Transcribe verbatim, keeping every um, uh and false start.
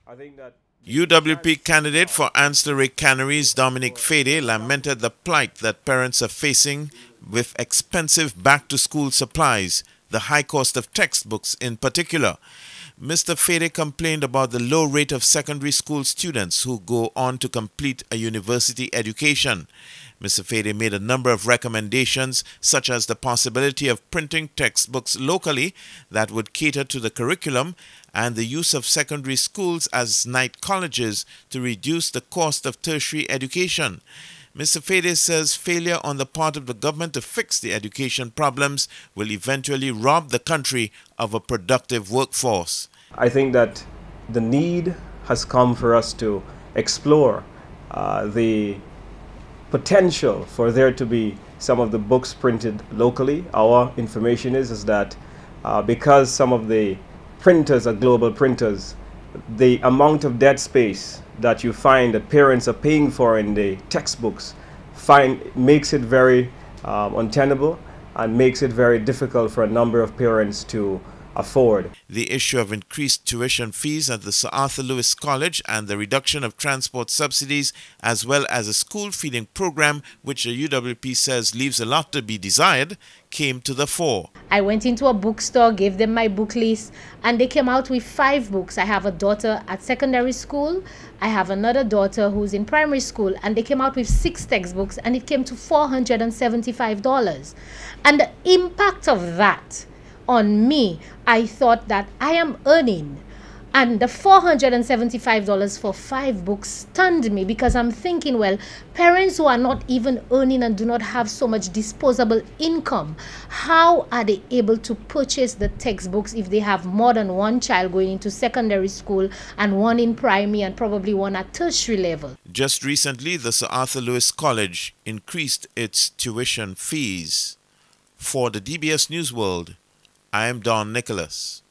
I think that U W P candidate for Ancillary Canneries Dominic Fede lamented the plight that parents are facing with expensive back-to-school supplies, the high cost of textbooks in particular. Mister Fede complained about the low rate of secondary school students who go on to complete a university education. Mister Fede made a number of recommendations, such as the possibility of printing textbooks locally that would cater to the curriculum and the use of secondary schools as night colleges to reduce the cost of tertiary education. Mister Fede says failure on the part of the government to fix the education problems will eventually rob the country of a productive workforce. I think that the need has come for us to explore uh, the potential for there to be some of the books printed locally. Our information is, is that uh, because some of the printers are global printers, the amount of dead space that you find that parents are paying for in the textbooks find makes it very um, untenable and makes it very difficult for a number of parents to afford. The issue of increased tuition fees at the Sir Arthur Lewis College and the reduction of transport subsidies, as well as a school feeding program, which the U W P says leaves a lot to be desired, came to the fore. I went into a bookstore, gave them my book list, and they came out with five books. I have a daughter at secondary school. I have another daughter who's in primary school, and they came out with six textbooks, and it came to four hundred seventy-five dollars. And the impact of that on me, I thought that I am earning, and the four hundred seventy-five dollars for five books stunned me, because I'm thinking, well, parents who are not even earning and do not have so much disposable income, how are they able to purchase the textbooks if they have more than one child going into secondary school and one in primary and probably one at tertiary level? Just recently, the Sir Arthur Lewis College increased its tuition fees. For the D B S News World, I am Don Nicholas.